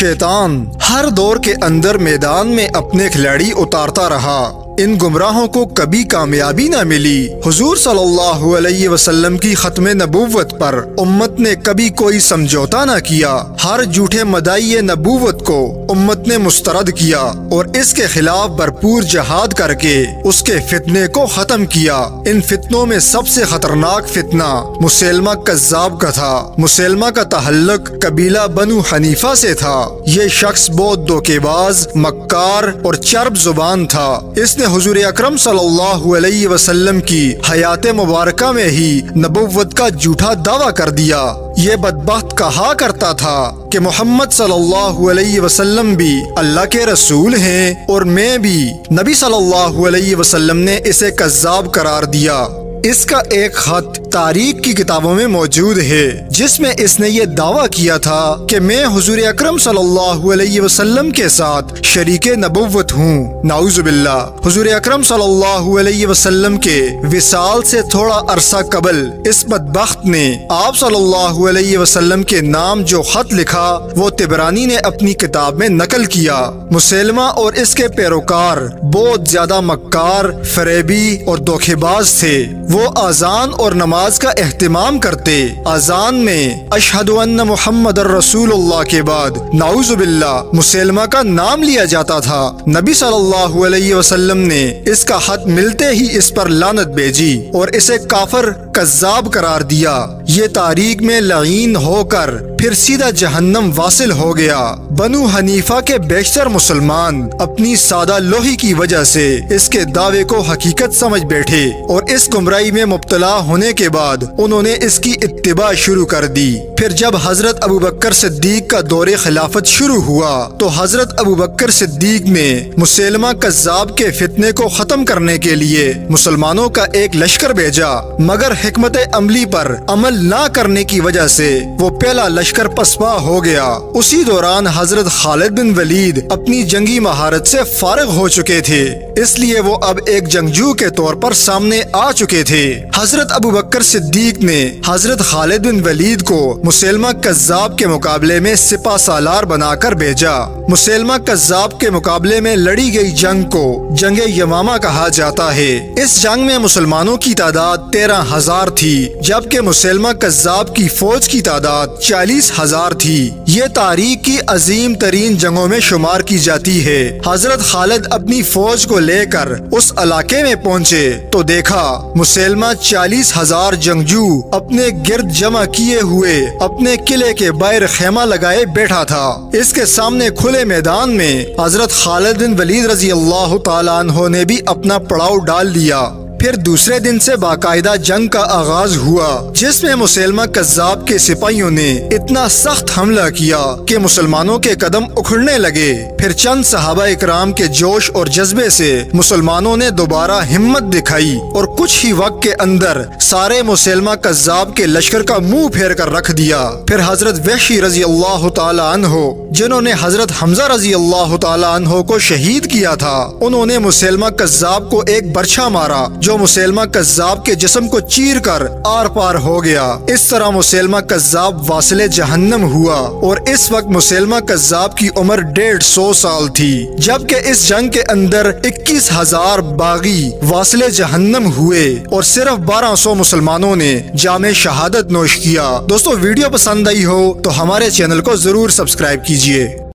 शैतान हर दौर के अंदर मैदान में अपने खिलाड़ी उतारता रहा। इन गुमराहों को कभी कामयाबी न मिली। हुजूर सल्लल्लाहु अलैहि वसल्लम की खत्म नबूवत पर उम्मत ने कभी कोई समझौता न किया। हर झूठे मदाई नबूवत को उम्मत ने मुस्तरद किया और इसके खिलाफ भरपूर जहाद करके उसके फितने को खत्म किया। इन फितनों में सबसे खतरनाक फितना मुसैलमा कज़्ज़ाब का था। मुसैलमा का तहल्लुक कबीला बनु हनीफा से था। ये शख्स बहुत धोखेबाज, मक्कार और चर्ब जुबान था। इसने हुजूर अकरम सल्लल्लाहु अलैहि वसल्लम की हयात मुबारका में ही नबुव्वत का झूठा दावा कर दिया। ये बदबख्त कहा करता था कि मोहम्मद सल्लल्लाहु अलैहि वसल्लम भी अल्लाह के रसूल हैं और मैं भी। नबी सल्लल्लाहु अलैहि वसल्लम ने इसे कज़्ज़ाब करार दिया। इसका एक खत तारीख की किताबों में मौजूद है जिसमें इसने ये दावा किया था कि मैं हुजूर अकरम सल्लल्लाहु अलैहि वसल्लम के साथ शरीके नबुव्वत हूँ। नाउज़ुबिल्लाह। हुजूर अकरम सल्लल्लाहु अलैहि वसल्लम के विसाल से थोड़ा अरसा कबल इस बदबख्त ने आप सल्लल्लाहु अलैहि वसल्लम के नाम जो खत लिखा वो तिबरानी ने अपनी किताब में नकल किया। मुसैलमा और इसके पैरोकार बहुत ज्यादा मक्कार, फरेबी और धोखेबाज थे। वो आजान और नमाज का एहतिमाम करते। आजान में अशहदु अन्ना मुहम्मदर रसूलुल्लाह के बाद नाउज़ुबिल्लाह मुसैलमा का नाम लिया जाता था। नबी सल्लल्लाहु अलैहि वसल्लम ने इसका खत मिलते ही इस पर लानत भेजी और इसे काफिर कज़्ज़ाब करार दिया। ये तारीख में लईन होकर फिर सीधा जहन्नम वासिल हो गया। बनु हनीफा के बेशतर मुसलमान अपनी सादा लोही की वजह से इसके दावे को हकीकत समझ बैठे और इस गुमराही में मुब्तला होने के बाद उन्होंने इसकी इत्तिबा शुरू कर दी। फिर जब हजरत अबू बकर सिद्दीक का दौरे खिलाफत शुरू हुआ तो हजरत अबू बकर सिद्दीक ने मुसैलमा कज़्ज़ाब के फितने को खत्म करने के लिए मुसलमानों का एक लश्कर भेजा, मगर हिकमत अमली पर अमल न करने की वजह से वो पहला लश्कर पसपा हो गया। उसी दौरान हजरत खालिद बिन वलीद अपनी जंगी महारत से फारिग हो चुके थे, इसलिए वो अब एक जंगजू के तौर पर सामने आ चुके थे। हजरत अबू बकर सिद्दीक ने हजरत खालिद बिन वलीद को मुसैलमा कज़्ज़ाब के मुकाबले में सिपा सालार बनाकर भेजा। मुसैलमा कज़्ज़ाब के मुकाबले में लड़ी गई जंग को जंगे यमामा कहा जाता है। इस जंग में मुसलमानों की तादाद 13,000 थी, जबकि मुसैलमा कज़्ज़ाब की फौज की तादाद 40,000 थी। ये तारीख की अजीम तरीन जंगों में शुमार की जाती है। हजरत खालिद अपनी फौज को लेकर उस इलाके में पहुँचे तो देखा मुसैलमा 40,000 जंगजू अपने गिर्द जमा किए हुए अपने किले के बाहर खेमा लगाए बैठा था। इसके सामने खुले मैदान में हजरत खालिद बिन वलीद रज़ी अल्लाह तआला अन्हु ने भी अपना पड़ाव डाल लिया। फिर दूसरे दिन से बाकायदा जंग का आगाज हुआ, जिसमें मुसैलमा कज़्ज़ाब के सिपाहियों ने इतना सख्त हमला किया कि मुसलमानों के कदम उखड़ने लगे। फिर चंद सहाबा इकराम के जोश और जज्बे से मुसलमानों ने दोबारा हिम्मत दिखाई और कुछ ही वक्त के अंदर सारे मुसैलमा कज़्ज़ाब के लश्कर का मुंह फेर कर रख दिया। फिर हजरत वहशी रज़ी अल्लाह तआला अन्हु, जिन्होंने हजरत हमजा रज़ी अल्लाह तआला अन्हु को शहीद किया था, उन्होंने मुसैलमा कज़्ज़ाब को एक बर्छा मारा जो मुसैलमा कज़्ज़ाब के जिस्म को चीर कर आर पार हो गया। इस तरह मुसैलमा कज़्ज़ाब वासिले जहन्नम हुआ और इस वक्त मुसैलमा कज़्ज़ाब की उम्र 150 साल थी, जबकि इस जंग के अंदर 21,000 बागी वासिले जहन्नम हुए और सिर्फ 1200 मुसलमानों ने जामे शहादत नोश किया। दोस्तों, वीडियो पसंद आई हो तो हमारे चैनल को जरूर सब्सक्राइब कीजिए।